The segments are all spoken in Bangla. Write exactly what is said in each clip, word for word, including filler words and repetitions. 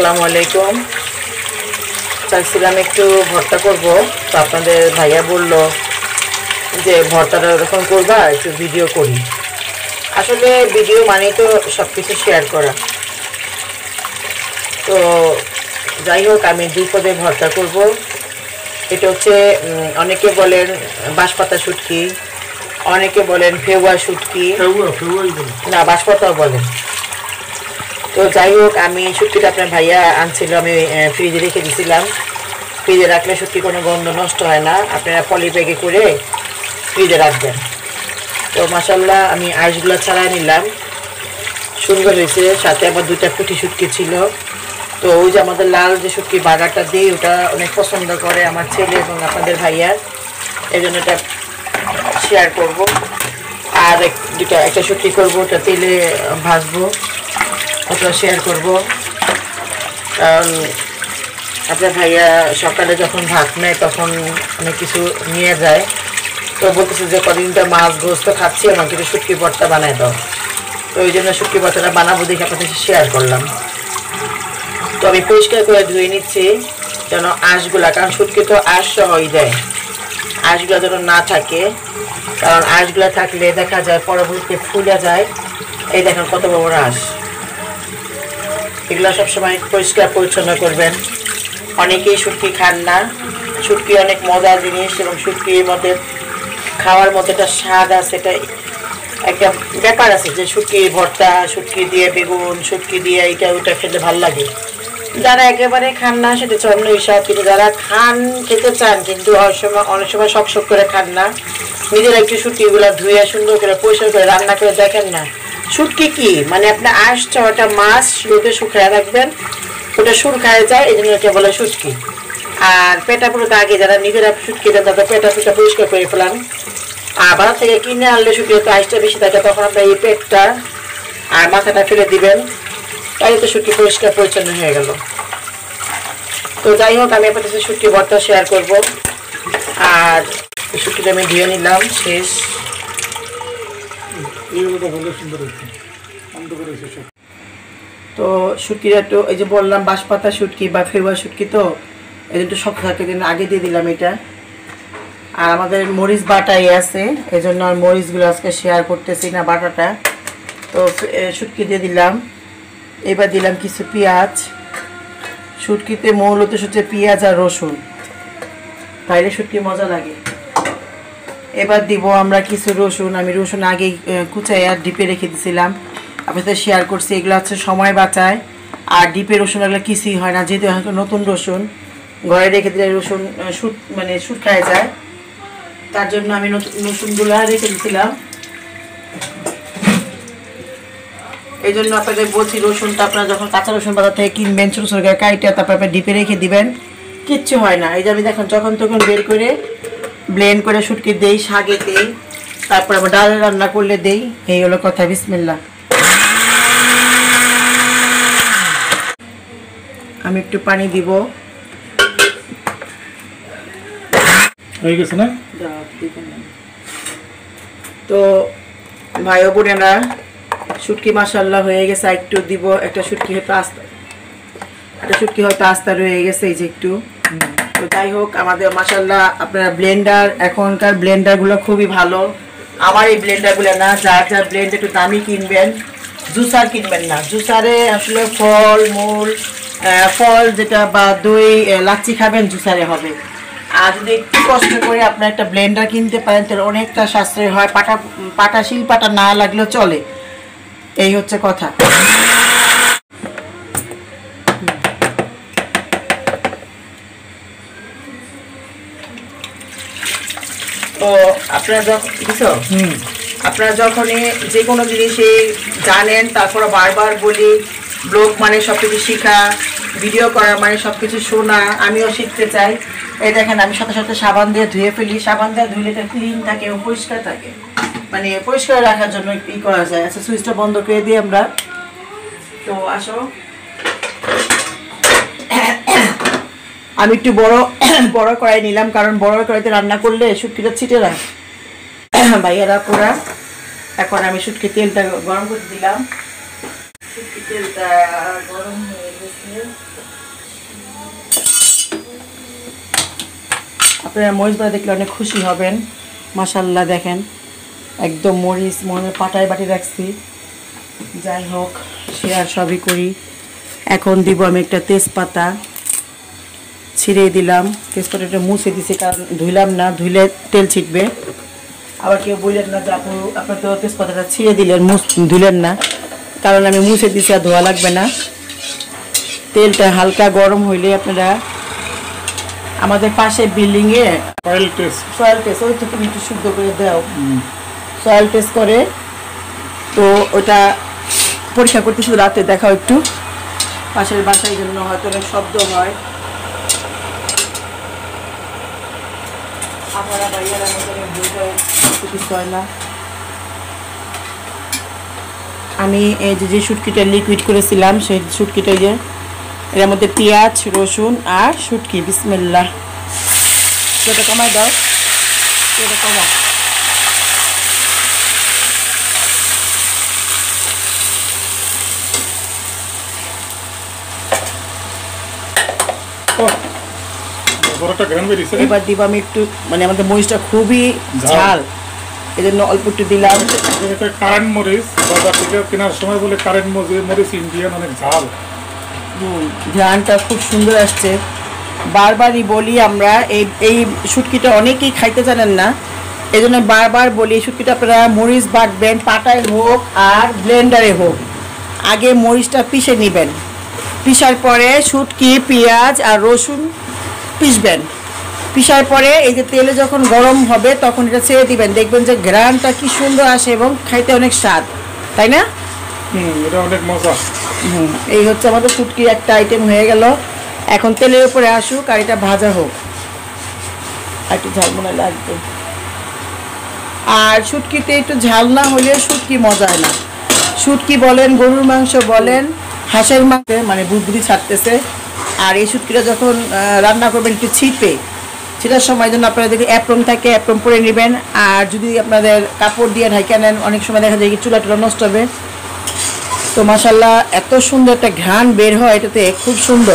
আসসালামু আলাইকুম। চাইছিলাম একটু ভর্তা করব, তো আপনাদের ভাইয়া বলল যে ভর্তাটা যখন করবা একটু ভিডিও করি। আসলে ভিডিও মানে তো সব কিছু শেয়ার করা। তো যাই হোক, আমি দুই পদে ভর্তা করব। এটা হচ্ছে অনেকে বলেন বাঁশপাতা শুটকি, অনেকে বলেন ফেউয়া শুটকি, না বাঁশপাতাও বলেন। তো যাই হোক, আমি শুটকিটা আপনার ভাইয়া আনছিল, আমি ফ্রিজে রেখে দিয়েছিলাম। ফ্রিজে রাখলে শুটকি কোনো গন্ধ নষ্ট হয় না, আপনারা পলি ব্যাগে করে ফ্রিজে রাখবেন। তো মাশাল্লাহ আমি আঁশগুলো ছাড়াই নিলাম, সুন্দর হয়েছে। সাথে আবার দুইটা পুঁটি শুটকি ছিল। তো ওই যে আমাদের লাল যে শুটকি বাগারটা দিই, ওটা অনেক পছন্দ করে আমার ছেলে এবং আপনাদের ভাইয়ার, এই জন্য এটা শেয়ার করব। আর এক দুটা একটা শুটকি করবো, ওটা তেলে ভাজবো, ওটা শেয়ার করব। কারণ আপনার ভাইয়া সকালে যখন ভাত নেয় তখন অনেক কিছু নিয়ে যায়। তো বলতেছে যে কদিনটা মাছ গোস্ত খাচ্ছি, আমাকে একটু শুটকি ভর্তা বানায় দাও। তো ওই জন্য শুটকি ভর্তাটা বানাবো দেখে আপনাদের শেয়ার করলাম। তো আমি পরিষ্কার করে ধুয়ে নিচ্ছি যেন আঁশগুলা, কারণ শুটকি তো আঁশ সহই দেয়, আঁশগুলো যেন না থাকে। কারণ আঁশগুলো থাকলে দেখা যায় পরবর্তীতে ফুলে যায়। এই দেখেন কত বড় আঁশ। এগুলো সবসময় পরিষ্কার পরিচ্ছন্ন করবেন। অনেকেই শুটকি খান না, শুটকি অনেক মজার জিনিস এবং শুটকির মধ্যে খাওয়ার মধ্যে একটা স্বাদ আছে, এটা একটা ব্যাপার আছে যে শুটকি ভর্তা, শুটকি দিয়ে বেগুন, শুটকি দিয়ে এইটা ওইটা খেতে ভালো লাগে। যারা একেবারে খান না সেটা হচ্ছে অন্য হিসাব, কিন্তু যারা খান, খেতে চান কিন্তু অনেক সময় অনেক সময় শখ শখ করে খান না, নিজেরা একটু শুটকিগুলো ধুয়ে সুন্দর করে পরিষ্কার করে রান্না করে দেখেন না। শুটকি কি মানে আপনার আঁশটা ওটা মাছ রোদে শুকায় রাখবেন, ওটা সুর খায় যায়, এই জন্য এটা বলে শুটকি। আর পেটা পুরোটা আগে যারা নিজেরা শুটকি দেন তাদের পেটা পুরোটা পরিষ্কার করে ফেলান। আর বাজার থেকে কিনে আনলে শুটকি তো আঁশটা বেশি থাকে, তখন আপনার এই পেটটা আর মাথাটা ফেলে দিবেন, তাই তো শুটকি পরিষ্কার পরিচ্ছন্ন হয়ে গেল। তো যাই হোক, আমি আপনাদের সাথে শুটকি ভর্তা শেয়ার করব। আর শুটকিটা আমি ধুয়ে নিলাম, শেষ। তো শুটকিটা একটু, এই যে বললাম বাঁশপাতা শুটকি বা ফেউয়া শুটকি, তো এই একটু শক্ত থাকে, দিন আগে দিয়ে দিলাম এটা। আর আমাদের মরিচ বাটাই আছে, এই জন্য আর মরিচগুলো আজকে শেয়ার করতেছি না বাটাটা। তো শুটকি দিয়ে দিলাম। এবার দিলাম কিছু পেঁয়াজ। শুটকিতে মূলত হচ্ছে পেঁয়াজ আর রসুন, তাইলে শুটকি মজা লাগে। এবার দিব আমরা কিছু রসুন। আমি রসুন আগে কুচাই আর ডিপে রেখে দিয়েছিলাম, আপনাদের শেয়ার করছি। এগুলো হচ্ছে সময় বাঁচায়, আর ডিপে রসুন এগুলো কিছুই হয় না, যেহেতু এখন নতুন রসুন ঘরে রেখে দিলে রসুন শুট মানে শুট খায় যায়, তার জন্য আমি নতুন রসুনগুলো রেখে দিয়েছিলাম। এই জন্য আপনাদের বলছি, রসুনটা আপনারা যখন কাঁচা রসুন বাজার থেকে কিনবেন ছোটো ছোটো করে কাইটা, তারপর আপনার ডিপে রেখে দিবেন, কিচ্ছু হয় না। এই যে আমি দেখুন যখন তখন বের করে ব্লেন্ড করে শুটকি দেই, শাকে দেই, তারপর আবার ডাল রান্না করলে দেই। এই হলো কথা। বিসমিল্লাহ। আমি একটু পানি দিব। হয়ে গেছে না? তো ভাই ও বোনেরা, শুটকি মাশাআল্লাহ হয়ে গেছে। একটু দিব, একটা শুটকি হয়তো আস্তা, একটা শুটকি হয়তো আস্তা রয়ে গেছে, এই যে একটু। তো যাই হোক, আমাদের মাশাআল্লাহ আপনারা ব্লেন্ডার, এখনকার ব্লেন্ডারগুলো খুবই ভালো। আমার এই ব্লেন্ডারগুলো না, যার যার ব্লেন্ড একটু দামি কিনবেন, জুসার কিনবেন না। জুসারে আসলে ফল মূল ফল যেটা বা দই লাচ্ছি খাবেন, জুসারে হবে। আর যদি একটু কষ্ট করে আপনার একটা ব্লেন্ডার কিনতে পারেন তাহলে অনেকটা সাশ্রয় হয়। পাটা পাটা শিল পাটা না লাগলেও চলে, এই হচ্ছে কথা। তো আপনারা যখন বুঝছো, আপনারা যখনই যে কোনো জিনিসই জানেন, তারপরে বারবার বলি, ব্লগ মানে সব কিছু শেখা, ভিডিও করা মানে সব কিছু শোনা, আমিও শিখতে চাই। এই দেখেন আমি সাথে সাথে সাবান দিয়ে ধুয়ে ফেলি। সাবান দিয়ে ধুলে এটা ক্লিন থাকে এবং পরিষ্কার থাকে, মানে পরিষ্কার রাখার জন্য ই করা যায়। আচ্ছা, সুইচটা বন্ধ করে দিই আমরা। তো আসো, আমি একটু বড় বড় কড়াই নিলাম, কারণ বড় কড়াইতে রান্না করলে শুটকিটা ছিটে না ভাইয়ারা পুরা। এখন আমি শুটকি তেলটা গরম করে দিলাম। শুটকি তেলটা গরম হয়ে গেছে। আপনারা মরিচ বাটা দেখলে অনেক খুশি হবেন। মাশাআল্লাহ দেখেন একদম মরিচ মনে পাটায় বাটি রাখছি। যাই হোক শেয়ার সবই করি। এখন দিব আমি একটা তেজপাতা ছিঁড়ে দিলাম। তেজপাতাটা মুছে দিছি কারণ ধুইলাম না, ধুইলে তেল ছিটবে। আবার কেউ বললেন না যে আপু আপনার তো তেজপাতাটা ছিঁড়ে দিলেন মুছ ধুলেন না, কারণ আমি মুছে দিছি আর ধোয়া লাগবে না। তেলটা হালকা গরম হইলে আপনারা আমাদের পাশে বিল্ডিংয়ে সয়েল টেস্ট সয়েল টেস্ট ওই তো তুমি একটু শুদ্ধ করে দাও, সয়েল টেস্ট করে তো ওটা পরীক্ষা করতে শুধু রাতে দেখাও একটু। পাশের বাসায় জন্য হয়তো অনেক শব্দ হয়। আপনারা ভাইয়ারা মতো কিছু হয় না। আমি এই যে যে শুটকিটা লিকুইড করেছিলাম সেই শুটকিটা যে এর মধ্যে পেঁয়াজ রসুন আর শুটকি। বিসমিল্লাহ। এটা কমাই দাও, এটা কমা। এবার দিব আমি একটু, মানে আমাদের মরিচটা খুবই ঝাল, এই জন্য অল্প একটু দিলাম। কারেন্ট মরিচ বাজার থেকে কেনার সময় বলে কারেন্ট মরিচ ইন্ডিয়ান অনেক ঝাল। হুম, ঝালটা খুব সুন্দর আসছে। বারবারই বলি আমরা এই এই শুটকিটা অনেকেই খাইতে জানেন না, এই জন্য বারবার বলি এই শুটকিটা আপনারা মরিচ বাটবেন, পাটায় হোক আর ব্লেন্ডারে হোক, আগে মরিচটা পিষে নেবেন। পিষার পরে শুটকি পেঁয়াজ আর রসুন পিষবেন। পিষার পরে এই যে তেলে যখন গরম হবে তখন এটা ছেড়ে দিবেন, দেখবেন যে ঘ্রাণটা কি সুন্দর আসে এবং খাইতে অনেক স্বাদ, তাই না? হুম, এটা অনেক মজা। হুম, এই হচ্ছে আমাদের শুটকির একটা আইটেম হয়ে গেল। এখন তেলের উপরে আসুক আর এটা ভাজা হোক। একটু ঝাল মনে লাগবে, আর শুটকিতে একটু ঝাল না হলে শুটকি মজা হয় না। শুটকি বলেন, গরুর মাংস বলেন, হাঁসের মাংস মানে বুদবুদি ছাড়তেছে। আর এই শুটকিটা যখন রান্না করবেন একটু ছিপে, সেটার সময় জন্য আপনারা যদি অ্যাপ্রন থাকে অ্যাপ্রন পরে নেবেন। আর যদি আপনাদের কাপড় দিয়ে ঢাকা নেন অনেক সময় দেখা যায় কি চুলা টুলা নষ্ট হবে। তো মাশাআল্লাহ এত সুন্দর একটা ঘ্রাণ বের হয় এটাতে, খুব সুন্দর।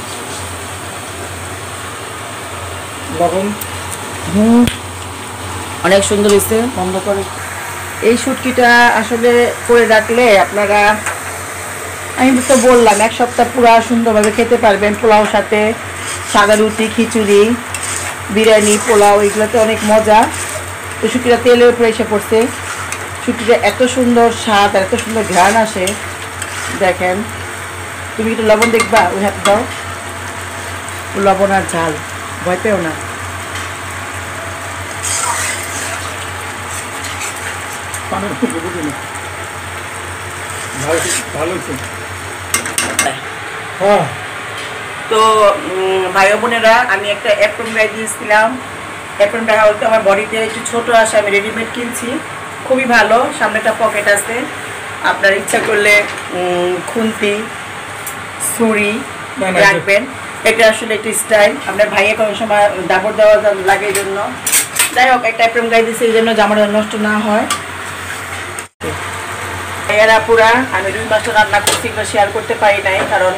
হুম, অনেক সুন্দর হয়েছে। বন্ধ করে এই শুটকিটা আসলে করে রাখলে আপনারা, আমি তো বললাম এক সপ্তাহ পুরো সুন্দরভাবে খেতে পারবেন। পোলাও সাথে সাদা রুটি, খিচুড়ি, বিরিয়ানি, পোলাও এগুলোতে অনেক মজা। তো শুটকিটা তেলের উপরে এসে পড়ছে। শুটকিটা এত সুন্দর স্বাদ আর এত সুন্দর ঘ্রাণ আসে দেখেন। তুমি একটু লবণ দেখবা, ওই হাত দাও, লবণ আর ঝাল, ভয় পেও না। তো ভাই বোনেরা, আমি একটা অ্যাপ্রন গায়ে দিয়েছিলাম। অ্যাপ্রন গায়ে বলতে আমার বডিতে একটু ছোটো আসে, আমি রেডিমেড কিনছি, খুবই ভালো। সামনে একটা পকেট আছে, আপনার ইচ্ছা করলে খুন্তি ছুরি রাখবেন। এটা আসলে একটা স্টাইল। আপনার ভাইয়ে কোনো সময় দাবর দেওয়া লাগে এই জন্য। যাই হোক, একটা অ্যাপ্রন গায়ে দিয়েছি এই জন্য জামাটা নষ্ট না হয়। ভাইয়ারা পুরা আমি রুই মাছটা রান্না করছি, এগুলো শেয়ার করতে পারি নাই কারণ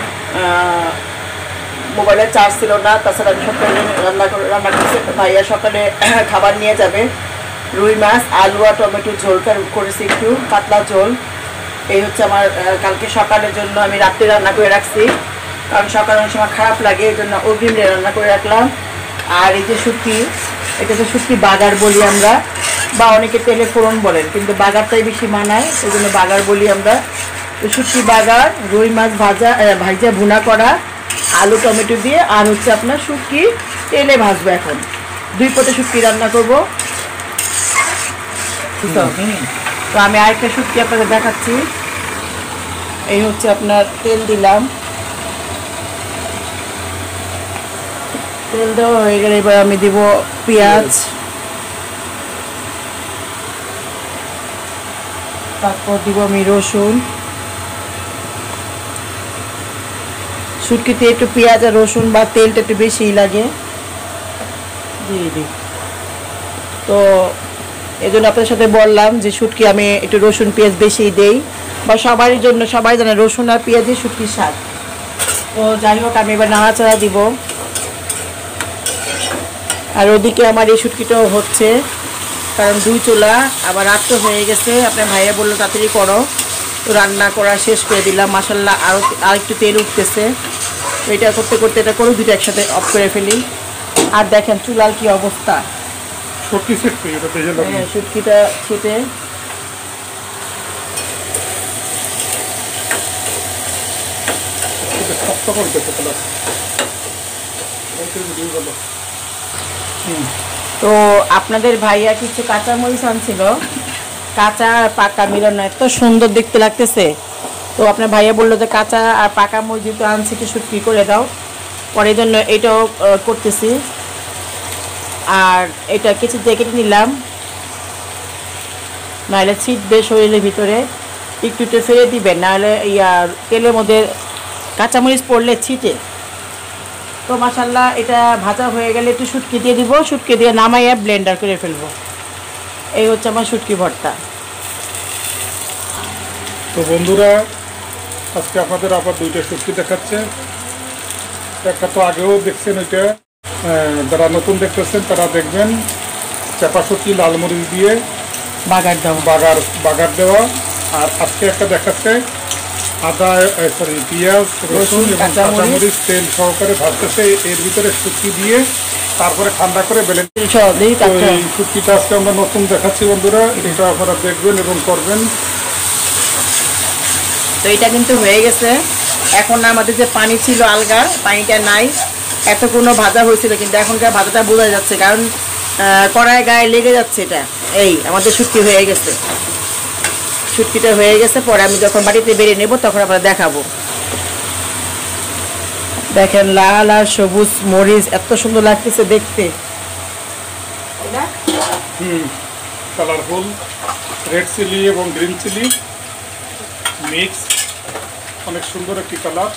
মোবাইলে চার্জ ছিল না। তাছাড়া আমি সকালে রান্না করে রান্না করছি। ভাইয়া সকালে খাবার নিয়ে যাবে। রুই মাছ, আলু আর টমেটো ঝোল করেছি, একটু পাতলা ঝোল। এই হচ্ছে আমার কালকে সকালের জন্য। আমি রাত্রে রান্না করে রাখছি কারণ সকালে অনেক সময় খারাপ লাগে, এই জন্য অগ্রিম দিয়ে রান্না করে রাখলাম। আর এই যে শুটকি, এটা তো শুটকি বাগার বলি আমরা, বা অনেকে তেলে ফোড়ন বলেন, কিন্তু বাগারটাই বেশি মানায়, এই জন্য বাগার বলি আমরা। তো শুটকি বাগার, রুই মাছ ভাজা ভাজা ভুনা করা, আলু টমেটো দিয়ে, আর হচ্ছে আপনার শুটকি তেলে ভাজবো। এখন দুই পথে শুটকি রান্না করবো। তো আমি আরেকটা শুটকি আপনাদের দেখাচ্ছি। এই হচ্ছে আপনার তেল দিলাম, তেল দেওয়া হয়ে গেলে এবার আমি দিব পেঁয়াজ, তারপর দিব আমি রসুন। শুটকিতে একটু পেঁয়াজ আর রসুন বা তেলটা একটু বেশিই লাগে, দিয়ে দিই। তো এই জন্য আপনাদের সাথে বললাম যে শুটকি আমি একটু রসুন পেঁয়াজ বেশিই দেই, বা সবারই জন্য, সবাই জানে রসুন আর পেঁয়াজই শুটকির স্বাদ। তো যাই হোক, আমি এবার নাড়াচাড়া দিব। আর ওদিকে আমার এই শুটকিটাও হচ্ছে, কারণ দুই চুলা, আবার রাত তো হয়ে গেছে। আপনার ভাইয়া বললো তাড়াতাড়ি করো, তো রান্না করা শেষ করে দিলাম। মাশাল্লাহ আরও আর একটু তেল উঠতেছে। তো এটা করতে করতে এটা করে দুটো একসাথে অফ করে ফেলি। আর দেখেন চুলার কি অবস্থা, হ্যাঁ শুটকিটা ছেটে তো আপনাদের ভাইয়া কিছু কাঁচামরিচ আনছিল, কাঁচা আর পাকা মিলানো, এত সুন্দর দেখতে লাগতেছে। তো আপনার ভাইয়া বললো যে কাঁচা আর পাকা মরিচ তো আনছি, একটু শুটকি করে দাও। পরে জন্য এটাও করতেছি। আর এটা কিছু দিয়ে কেটে নিলাম, নাহলে ছিটবে শরীরের ভিতরে, একটু একটু ফেলে দিবেন, নাহলে ইয়া তেলের মধ্যে কাঁচামরিচ পড়লে ছিটে। তো মাশাল্লাহ এটা ভাজা হয়ে গেলে একটু শুটকি দিয়ে দিব, শুটকি দিয়ে নামাইয়া ব্লেন্ডার করে ফেলবো। এই হচ্ছে আমার শুটকি ভর্তা। তো বন্ধুরা, আজকে আপনাদের আবার দুইটা শুটকি দেখাচ্ছে। একটা তো আগেও দেখছেন, ওইটা যারা নতুন দেখতেছেন তারা দেখবেন চাপা শুটকি লাল মরিচ দিয়ে বাগার দেওয়া বাগার বাগার দেওয়া। আর আজকে একটা দেখাচ্ছে আদা সরি পেঁয়াজ রসুন এবং কাঁচামরিচ তেল সহকারে ভাজতেছে, এর ভিতরে শুটকি দিয়ে তারপরে ঠান্ডা করে বেলে। এই শুটকিটা আজকে আমরা নতুন দেখাচ্ছি বন্ধুরা, এটা আপনারা দেখবেন এবং করবেন। তো এটা কিন্তু হয়ে গেছে। এখন আমাদের যে পানি ছিল আলগা, পানিটা নাই। এত কোনো ভাজা হয়েছিল, কিন্তু এখনকার ভাজাটা বোঝা যাচ্ছে, কারণ কড়াই গায়ে লেগে যাচ্ছে। এটা এই আমাদের শুটকি হয়ে গেছে, শুটকিটা হয়ে গেছে। পরে আমি যখন বাড়িতে বেরিয়ে নেব তখন আপনারা দেখাবো। দেখেন লাল আর সবুজ মরিচ এত সুন্দর লাগতেছে দেখতে, হুম কালারফুল রেড চিলি এবং গ্রিন চিলি মিক্স, অনেক সুন্দর একটি কালার।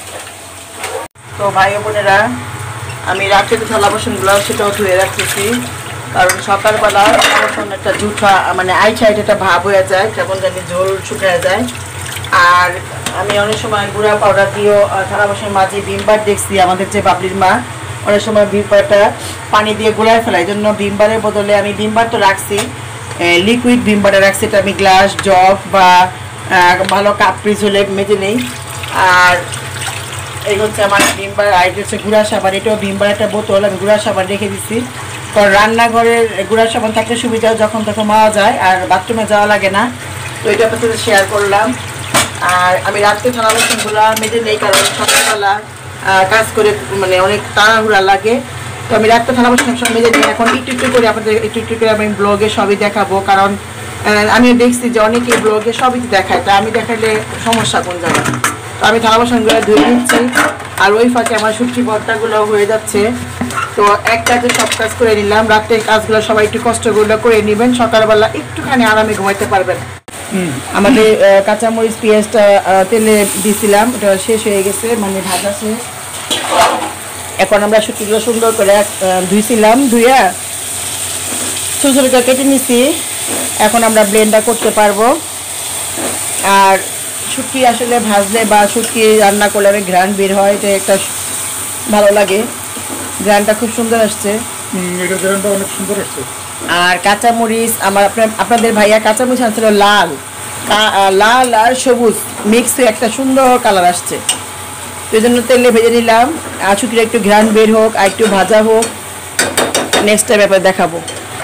তো ভাই বোনেরা, আমি রাত্রে থালা বাসনগুলো সেটাও ধুয়ে রাখতেছি, কারণ সকালবেলা বাসন একটা জুঠা মানে আইছা একটা ভাব হয়ে যায়, কেমন জানি ঝোল শুকিয়ে যায়। আর আমি অনেক সময় গুঁড়া পাউডার দিয়েও থালা বাসন মাঝে ভিমবার দেখছি, আমাদের যে বাবলির মা অনেক সময় ভিমবারটা পানি দিয়ে গুঁড়ায় ফেলায়। এই জন্য ভিমবারের বদলে আমি ভিমবার তো রাখছি, লিকুইড ভিমবারটা রাখছি। এটা আমি গ্লাস জগ বা ভালো কাপ পিস হলে মেজে নেই। আর এই হচ্ছে আমার ভিমবার, আর হচ্ছে গুঁড়া সাবান, এটাও ভিমবার একটা বোতল, আমি গুঁড়া সাবান রেখে দিচ্ছি। কারণ রান্নাঘরের গুঁড়া সাবান থাকলে সুবিধা, যখন তখন মাওয়া যায় আর বাথরুমে যাওয়া লাগে না। তো এটা আপনার সাথে শেয়ার করলাম। আর আমি রাত্রে থালা বাসনগুলো মেজে নেই, কারণ সকালবেলা কাজ করে মানে অনেক তাড়াহুড়া লাগে। তো আমি রাত্রে থালা বাসন সব মেজে নিই। এখন একটু একটু করে আপনাদের একটু একটু করে আমি ব্লগে সবই দেখাবো, কারণ আমি দেখছি যে অনেকে ব্লগে সবই দেখায়, তা আমি দেখালে সমস্যা কোন জায়গায়। তো আমি থালা বাসনগুলো ধুয়ে নিচ্ছি, আর ওই ফাঁকে আমার শুটকি ভর্তাগুলো হয়ে যাচ্ছে। তো একটাতে সব কাজ করে নিলাম। রাত্রে কাজগুলো সবাই একটু কষ্টগুলো করে নেবেন, সকালবেলা একটুখানি আরামে ঘুমাইতে পারবেন। আমাদের কাঁচামরিচ পেঁয়াজটা তেলে দিয়েছিলাম, ওটা শেষ হয়ে গেছে, মানে ভাজা শেষ। এখন আমরা শুটকিগুলো সুন্দর করে ধুইছিলাম, ধুইয়া ছোটো ছোটো করে কেটে নিছি। এখন আমরা ব্লেন্ডার করতে পারবো। আর শুটকি আসলে ভাজলে বা শুটকি রান্না করলে অনেক ঘ্রাণ বের হয়, এটা একটা ভালো লাগে, ঘ্রাণটা খুব সুন্দর আসছে। অনেক সুন্দর আসছে। আর কাঁচামরিচ আমার আপনার আপনাদের ভাইয়া কাঁচামরিচ আনছিল লাল, লাল আর সবুজ মিক্স হয়ে একটা সুন্দর কালার আসছে। তো এই জন্য তেলে ভেজে নিলাম, আর শুটকিটা একটু ঘ্রাণ বের হোক আর একটু ভাজা হোক, নেক্সট টাইম ব্যাপারে দেখাবো।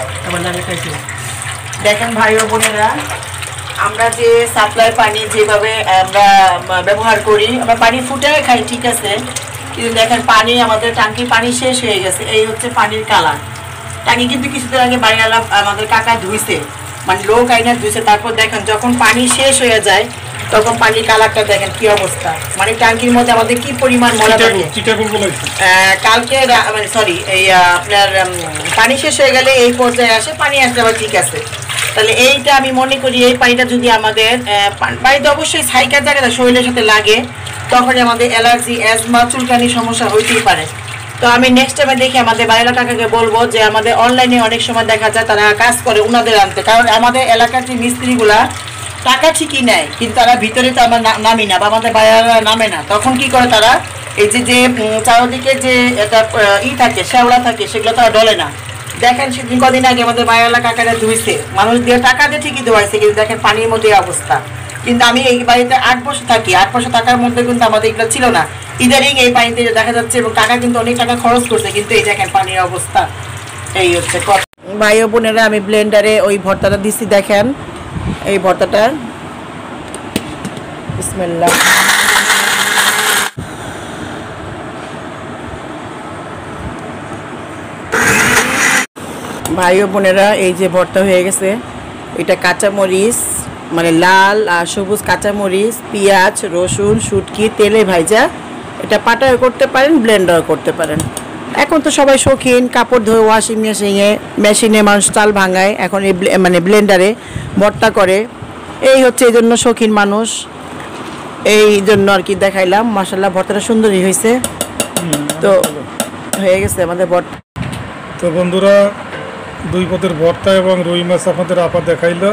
দেখেন ভাই ও বোনেরা, আমরা যে সাপ্লাই পানি যেভাবে আমরা ব্যবহার করি, আমরা পানি ফুটায় খাই ঠিক আছে, কিন্তু দেখেন পানি আমাদের ট্যাঙ্কির পানি শেষ হয়ে গেছে। এই হচ্ছে পানির কালার। ট্যাঙ্কি কিন্তু কিছুদিন আগে বাড়িওয়ালা আমাদের কাকা ধুইছে, মানে লোক আইনা ধুইছে। তারপর দেখেন যখন পানি শেষ হয়ে যায় তখন পানির কালারটা দেখেন কি অবস্থা, মানে ট্যাঙ্কির মধ্যে আমাদের কি পরিমাণ ময়লা থাকে। কালকে মানে সরি এই আপনার পানি শেষ হয়ে গেলে এই পর্যায়ে আসে, পানি আসলে আবার ঠিক আছে। তাহলে এইটা আমি মনে করি এই পানিটা যদি আমাদের বাড়িতে অবশ্যই সাইকার জায়গাটা শরীরের সাথে লাগে, তখন আমাদের অ্যালার্জি অ্যাজমা চুলকানির সমস্যা হইতেই পারে। তো আমি নেক্সট টাইমে দেখি আমাদের বাড়িওয়ালা কাকাকে বলবো যে আমাদের অনলাইনে অনেক সময় দেখা যায় তারা কাজ করে ওনাদের আনতে, কারণ আমাদের এলাকার যে মিস্ত্রিগুলা টাকা ঠিকই নেয়, কিন্তু তারা ভিতরে তো আমার নামি না বা আমাদের বাড়িওয়ালা নামে না। তখন কি করে তারা এই যে যে চারদিকে যে এটা ই থাকে শ্যাওলা থাকে সেগুলো তো আর ডলে না। দেখেন সেদিন কদিন আগে আমাদের বাড়িওয়ালা কাকারা ধুইছে, মানুষ দিয়ে টাকা দিয়ে ঠিকই ধোয়াইছে, কিন্তু দেখেন পানির মধ্যে অবস্থা। কিন্তু আমি এই বাড়িতে আট বছর থাকি, আট বছর থাকার মধ্যে কিন্তু আমাদের এগুলো ছিল না। ইদারিং এই পানিতে দেখা যাচ্ছে এবং টাকা কিন্তু অনেক টাকা খরচ করছে, কিন্তু এই দেখেন পানির অবস্থা। এই হচ্ছে কথা। ভাই ও বোনেরা, আমি ব্লেন্ডারে ওই ভর্তাটা দিচ্ছি, দেখেন এই ভর্তাটা। বিসমিল্লাহ। ভাই ও বোনেরা, এই যে ভর্তা হয়ে গেছে, এটা কাঁচামরিচ মানে লাল আর সবুজ কাঁচামরিচ, পেঁয়াজ, রসুন, শুটকি তেলে ভাইজা। এটা পাটায় করতে পারেন, ব্লেন্ডার করতে পারেন। এখন তো সবাই শৌখিন, কাপড় ধোয় ওয়াশিং মেশিনে, মেশিনে মানুষ চাল ভাঙায়, এখন এই মানে ব্লেন্ডারে ভর্তা করে। এই হচ্ছে এই জন্য শৌখিন মানুষ, এই জন্য আর কি দেখাইলাম। মাশাআল্লাহ ভর্তাটা সুন্দরই হয়েছে। তো হয়ে গেছে আমাদের ভর্তা। তো বন্ধুরা, দুই পদের ভর্তা এবং রুই মাছ আপনাদের আপা দেখাইল।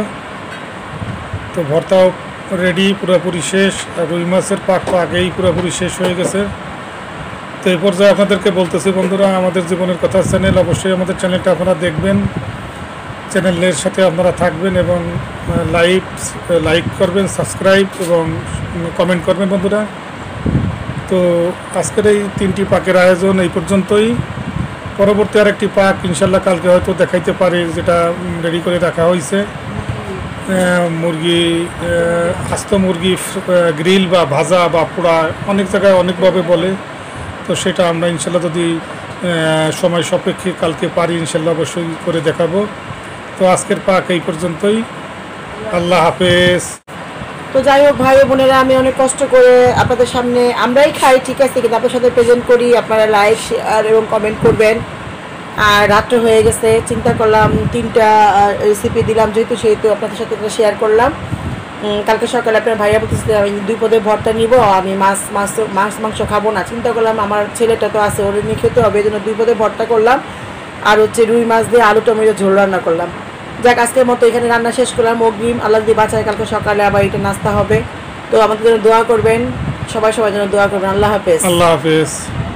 তো ভর্তাও রেডি, পুরোপুরি শেষ। আর রুই মাছের পাক তো আগেই পুরোপুরি শেষ হয়ে গেছে। তো এই পর্যায়ে আপনাদেরকে বলতেছি বন্ধুরা, আমাদের জীবনের কথা চ্যানেল, অবশ্যই আমাদের চ্যানেলটা আপনারা দেখবেন, চ্যানেলের সাথে আপনারা থাকবেন এবং লাইক লাইক করবেন, সাবস্ক্রাইব এবং কমেন্ট করবেন বন্ধুরা। তো আজকের এই তিনটি পাকের আয়োজন এই পর্যন্তই। পরবর্তী আরেকটি পাক ইনশাল্লাহ কালকে হয়তো দেখাইতে পারি, যেটা রেডি করে রাখা হয়েছে। মুরগি, আস্ত মুরগি গ্রিল বা ভাজা বা পোড়া, অনেক জায়গায় অনেকভাবে বলে। তো সেটা আমরা ইনশাল্লাহ যদি সময় সাপেক্ষে কালকে পারি ইনশাল্লাহ অবশ্যই করে দেখাবো। তো আজকের পাক এই পর্যন্তই। আল্লাহ হাফেজ। তো যাই হোক ভাই বোনেরা, আমি অনেক কষ্ট করে আপনাদের সামনে, আমরাই খাই ঠিক আছে, কিন্তু আপনাদের সাথে প্রেজেন্ট করি। আপনারা লাইক, শেয়ার এবং কমেন্ট করবেন। আর রাত্রে হয়ে গেছে, চিন্তা করলাম তিনটা রেসিপি দিলাম যেহেতু, সেহেতু আপনাদের সাথে শেয়ার করলাম। কালকে সকালে আপনার ভাইয়া বলতেছে আমি দুই পদের ভর্তা নিব, আমি মাছ মাছ মাছ মাংস খাবো না। চিন্তা করলাম আমার ছেলেটা তো আছে, ওর নিয়ে খেতে হবে, এই জন্য দুই পদের ভর্তা করলাম। আর হচ্ছে রুই মাছ দিয়ে আলু টমেটো ঝোল রান্না করলাম। যাক, আজকের মতো এখানে রান্না শেষ করলাম। অগ্রিম আল্লাহ দিয়ে বাঁচায়, কালকে সকালে আবার এটা নাস্তা হবে। তো আমাদের জন্য দোয়া করবেন, সবাই সবার জন্য দোয়া করবেন। আল্লাহ হাফেজ। আল্লাহ হাফেজ।